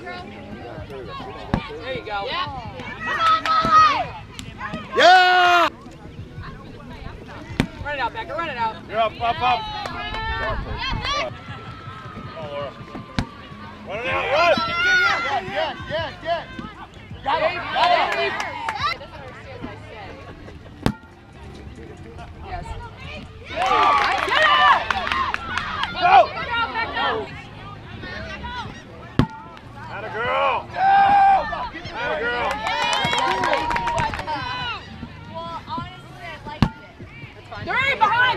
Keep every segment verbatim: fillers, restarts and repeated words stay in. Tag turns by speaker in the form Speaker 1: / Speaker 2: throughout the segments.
Speaker 1: There you go. Yeah.
Speaker 2: Yeah!
Speaker 1: Run it out, Becca. Run it out.
Speaker 3: You're up, up, up. Oh, Laura. Run it out, run!
Speaker 2: Yes, yes, yes, yes. Got it, got it.
Speaker 1: Yes.
Speaker 3: Go! Atta girl! Atta girl!
Speaker 4: Well, honestly, I liked it.
Speaker 1: Three behind!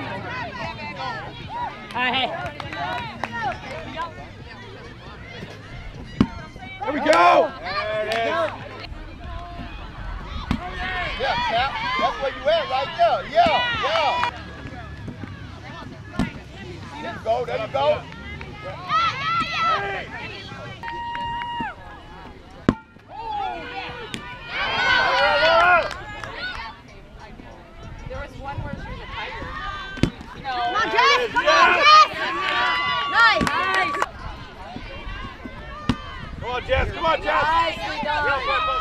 Speaker 1: Hey.
Speaker 3: There we go! There it is.
Speaker 2: Yeah, Cap. That's where you at right there. Yeah, yeah. There you go, there you go.
Speaker 1: There was one where she was a tiger. No.
Speaker 4: Come on, Jess! Come on, Jess! Nice!
Speaker 1: Nice.
Speaker 3: Come on, Jess, come on, Jess!
Speaker 1: Nicely done.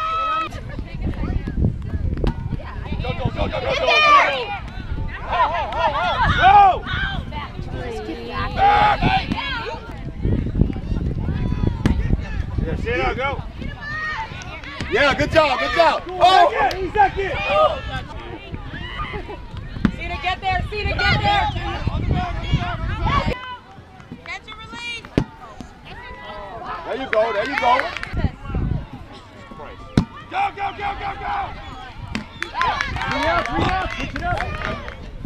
Speaker 3: Go, go, go, go, go, go, go! Go! Back! Yeah, sit down, go!
Speaker 2: Yeah, good job, good job. Oh!
Speaker 3: Second! Second!
Speaker 1: See to get there. See to get there.
Speaker 4: Catch and release!
Speaker 2: There you go, there you go.
Speaker 3: Go, go, go, go, go!
Speaker 2: Three out, three out, switch it up.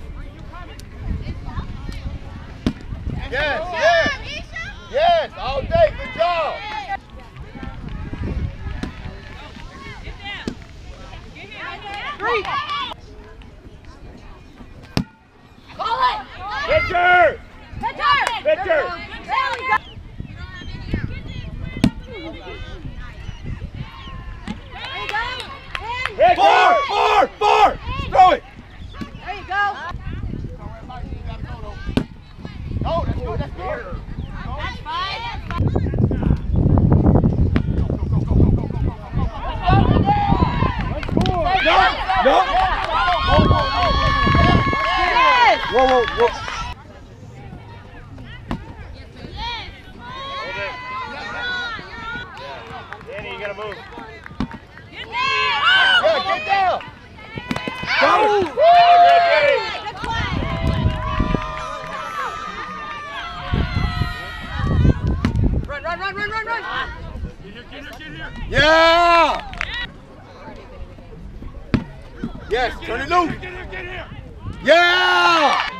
Speaker 2: Yes, yes. Yes, all day, good job.
Speaker 1: Three.
Speaker 4: Call it!
Speaker 3: Pitcher!
Speaker 4: Pitcher!
Speaker 3: Pitcher!
Speaker 4: There you go!
Speaker 3: Pitcher!
Speaker 2: Four, four, four. Throw it.
Speaker 4: There you go!
Speaker 2: No, that's good, that's good.
Speaker 4: That's fine!
Speaker 2: No, no. Whoa, whoa, whoa.
Speaker 3: Hold it. Danny, you gotta move.
Speaker 2: Yeah, get down.
Speaker 3: Go!
Speaker 2: Woo!
Speaker 3: Good, Danny!
Speaker 4: Good play!
Speaker 1: Run, run, run, run, run, run.
Speaker 2: Yeah. Yes, turn it loose.
Speaker 3: Get here, get here!
Speaker 2: Yeah.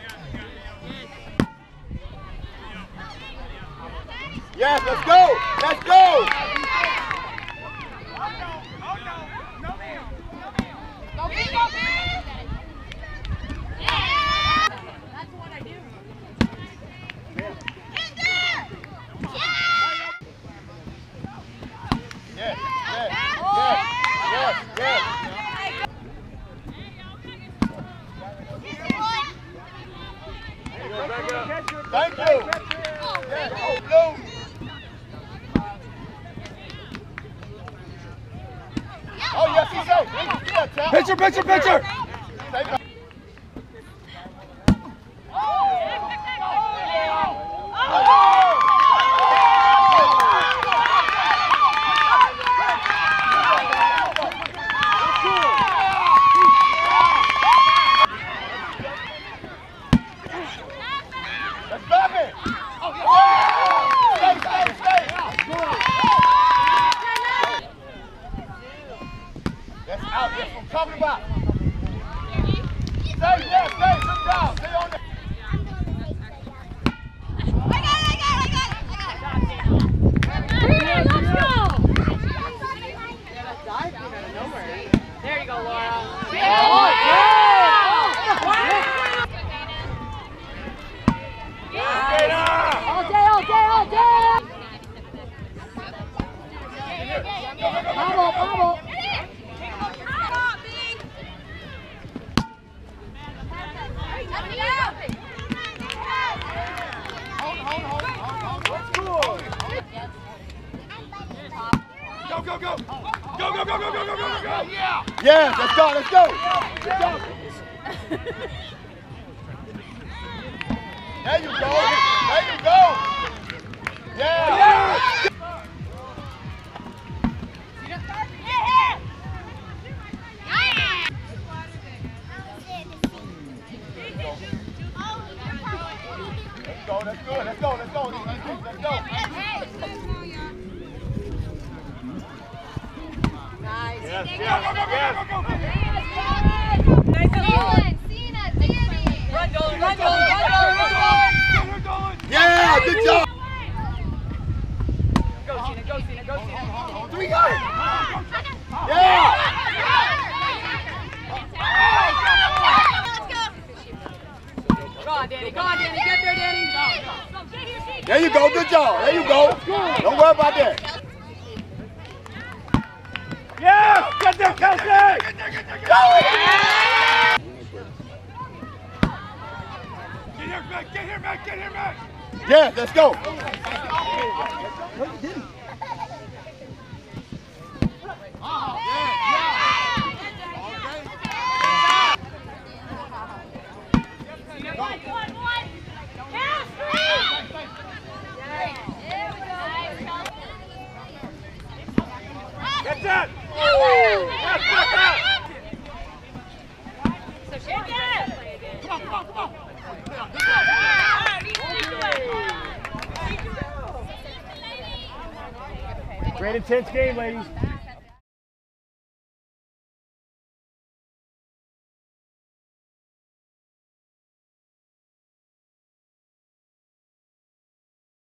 Speaker 2: Yes, let's go. Let's go.
Speaker 4: Go big, go big! Yeah! That's what I do. In there! Yeah!
Speaker 2: Yes, yes, yes, yes, yes.
Speaker 3: Back up.
Speaker 2: Thank you. Yes, oh, blue. Oh, yes, he's safe. Yeah, Tap.
Speaker 5: Pitcher, pitcher, pitcher!
Speaker 2: Take it. Let's stop it. Stay, stay, stay. That's out. That's what I'm talking about. Stay, yeah, stay. Good job. Stay on there.
Speaker 4: I got it, I got it, I got it, I got it. Let's go!
Speaker 1: Yeah, that dive came out of nowhere. There you go, Laura.
Speaker 4: Oh,
Speaker 1: yeah.
Speaker 4: All day, all day, all day! Bobble, bobble!
Speaker 2: Hold, hold, hold, hold, hold. That's cool.
Speaker 3: Go, go, go, go, go, go, go, go! Yeah!
Speaker 2: Yes, let's go, let's go! Let's go. There you go! There you go! Yeah! Yeah. Let's go, that's good, let's go, let's go, let's go, let's go.
Speaker 1: Nice.
Speaker 3: Yes, yes, yes.
Speaker 1: Run, Dolan, run, Dolan, run, Dolan, run, Dolan.
Speaker 2: Yeah, good job!
Speaker 1: Go, Cena, go, Cena, go, Cena.
Speaker 2: Three guys! Yeah!
Speaker 1: Go on, Danny, go on, Danny, get there, Danny.
Speaker 2: There you go, good job. There you go. Don't worry about that.
Speaker 3: Yes! Get there, Kelsey! Get there, get there, get there! Get here, Mac, get here, Mac, get here, Mac!
Speaker 2: Yes, let's go.
Speaker 3: Get that! Yes, back up!
Speaker 2: Come on, come on, come on.
Speaker 3: Great intense game, ladies.